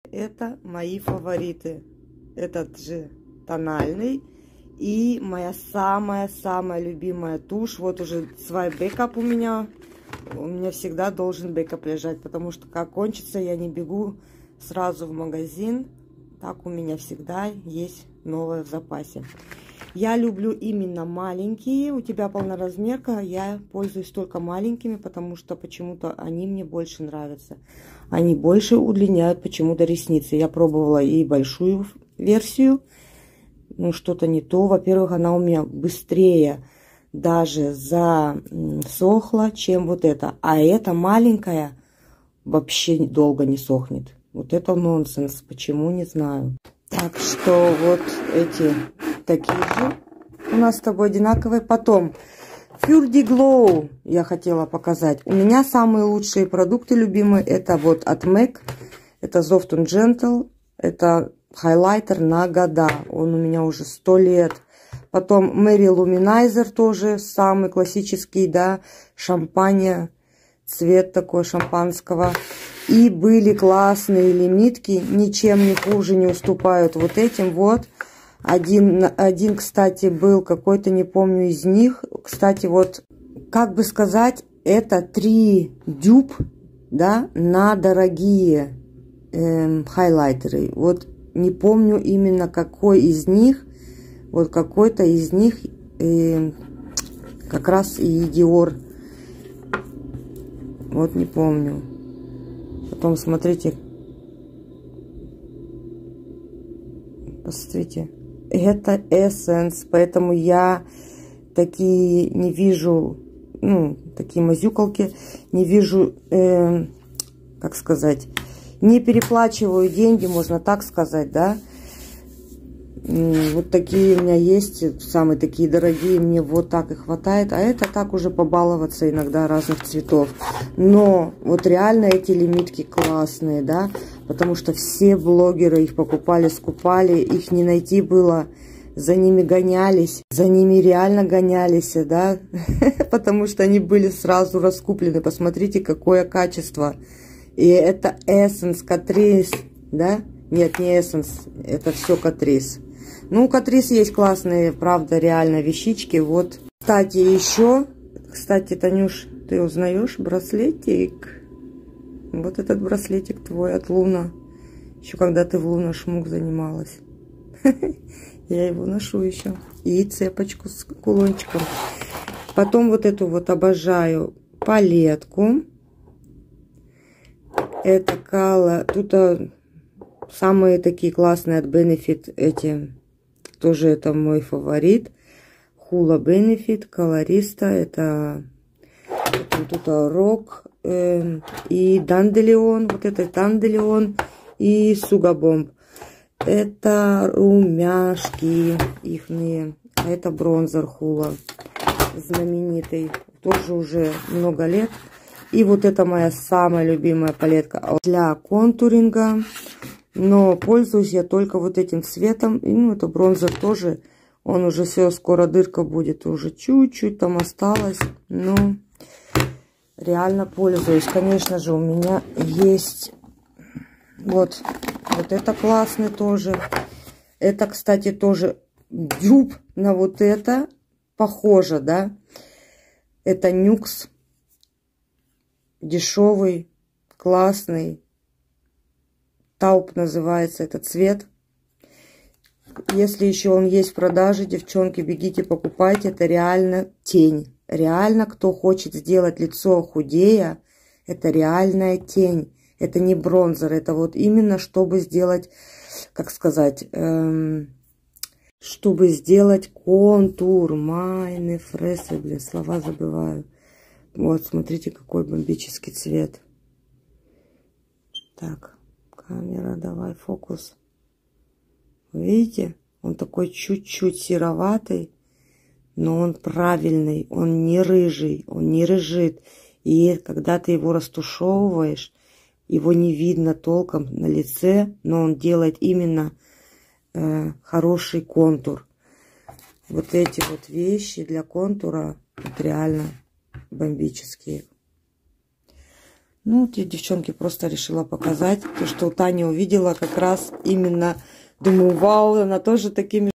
Это мои фавориты. Этот же тональный. И моя самая-самая любимая тушь. Вот уже свой бэкап у меня. У меня всегда должен бэкап лежать. Потому что как кончится, я не бегу сразу в магазин. Так у меня всегда есть новое в запасе. Я люблю именно маленькие. У тебя полноразмерка. Я пользуюсь только маленькими, потому что почему-то они мне больше нравятся. Они больше удлиняют почему-то ресницы. Я пробовала и большую версию. Ну, что-то не то. Во-первых, она у меня быстрее даже засохла, чем вот эта. А эта маленькая вообще долго не сохнет. Вот это нонсенс. Почему, не знаю. Так что вот эти такие же у нас с тобой одинаковые. Потом Pure Glow я хотела показать. У меня самые лучшие продукты любимые. Это вот от MAC. Это Soft and Gentle. Это хайлайтер на года. Он у меня уже 100 лет. Потом Mary Luminizer тоже самый классический, да, шампань, цвет такой шампанского. И были классные лимитки, ничем не хуже не уступают вот этим вот. Один, кстати, был какой-то, не помню, из них. Кстати, вот, как бы сказать, это 3 дюб, да, на дорогие хайлайтеры. Вот не помню именно какой из них. Вот какой-то из них как раз и Dior. Вот не помню. Потом смотрите. Посмотрите. Это Essence. Поэтому я такие не вижу, ну, такие мазюкалки, не вижу, как сказать, не переплачиваю деньги, можно так сказать, да. Вот такие у меня есть, самые такие дорогие, мне вот так и хватает. А это так уже побаловаться иногда разных цветов. Но вот реально эти лимитки классные, да. Потому что все блогеры их покупали, скупали, их не найти было. За ними гонялись, за ними реально гонялись, да. Потому что они были сразу раскуплены. Посмотрите, какое качество. И это Essence, Catrice, да. Нет, не Essence, это все Catrice. Ну, у Catrice есть классные, правда, реально вещички. Вот. Кстати, еще, Танюш, ты узнаешь браслетик? Вот этот браслетик твой от Луна. Еще когда ты в Луна Шмук занималась. Я его ношу еще. И цепочку с кулончиком. Потом вот эту вот обожаю палетку. Это Кала. Тут самые такие классные от Benefit эти. Тоже это мой фаворит. Hula Benefit, колориста. Это тут рок и Данделеон. Вот это Данделеон и Сугабомб. Это румяшки ихние. А это бронзер Hula. Знаменитый. Тоже уже много лет. И вот это моя самая любимая палетка для контуринга. Но пользуюсь я только вот этим цветом. И, ну, это бронзер тоже. Он уже все, скоро дырка будет. Уже чуть-чуть там осталось. Ну, реально пользуюсь. Конечно же, у меня есть вот это классный тоже. Это, кстати, тоже дюб на вот это. Похоже, да? Это нюкс. Дешевый, классный. Тауп называется этот цвет. Если еще он есть в продаже, девчонки, бегите, покупайте. Это реально тень. Реально, кто хочет сделать лицо худее, это реальная тень. Это не бронзер. Это вот именно, чтобы сделать, как сказать, чтобы сделать контур. Майны фресы, блин, слова забываю. Вот, смотрите, какой бомбический цвет. Так. Камера, давай, фокус. Видите? Он такой чуть-чуть сероватый, но он правильный, он не рыжий, он не рыжит. И когда ты его растушевываешь, его не видно толком на лице, но он делает именно хороший контур. Вот эти вот вещи для контура вот реально бомбические. Ну, вот я, девчонки, просто решила показать то, что у Тани увидела как раз именно. Думаю, вау, она тоже такими